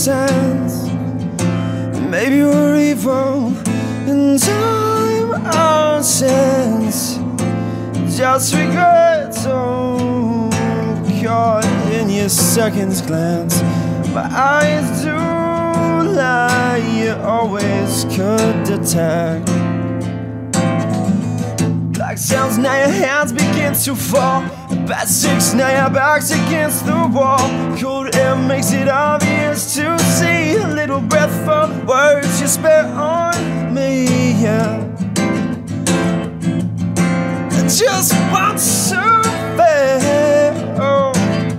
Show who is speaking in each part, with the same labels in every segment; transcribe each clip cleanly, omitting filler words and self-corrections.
Speaker 1: sense. Maybe we're evil in time or sense. Just regrets, oh, caught in your second's glance. My eyes do lie, you always could detect. Black sounds, now your hands begin to fall. Bad six, now your back's against the wall. Cold air makes it obvious to see. A little breath for words you spare on me, yeah. I just want to fail.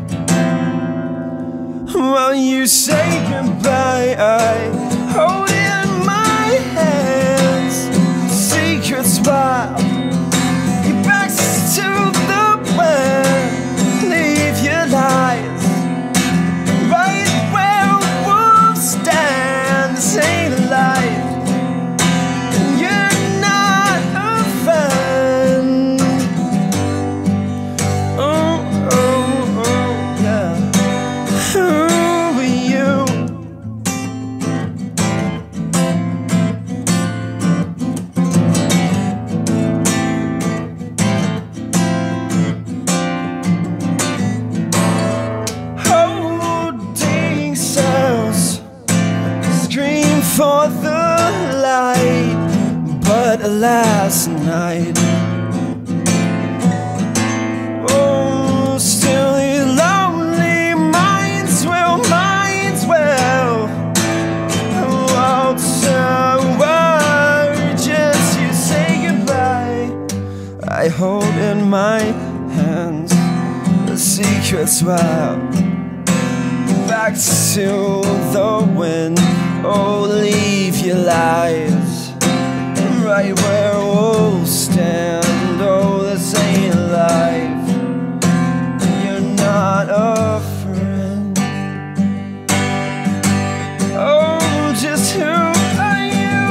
Speaker 1: While you say goodbye, I hold in my hands secrets wild. Your back's to the wind. Leave your lies right where wolves stand. This ain't a life, and you're not a friend. Oh, oh, oh, yeah. Who are you? Holding cells, scream for the light, but last night, oh, still your lonely minds will, walk toward just you say goodbye. I hold in my hands the secrets wild. Back to the wind, oh, leave your lies right where wolves stand. Oh, this ain't life, you're not a friend. Oh, just who are you?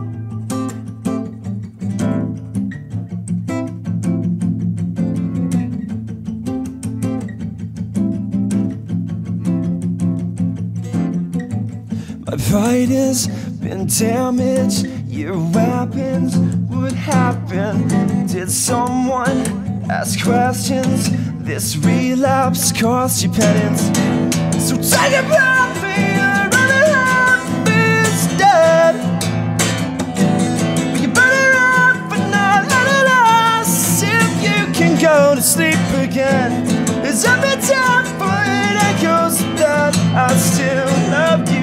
Speaker 1: My pride has been damaged. Your weapons would happen. Did someone ask questions? This relapse cost you penance. So take a breath, your other half is dead. But you better run, but not let it last. If you can go to sleep again, it's every time, but it echoes that I still love you.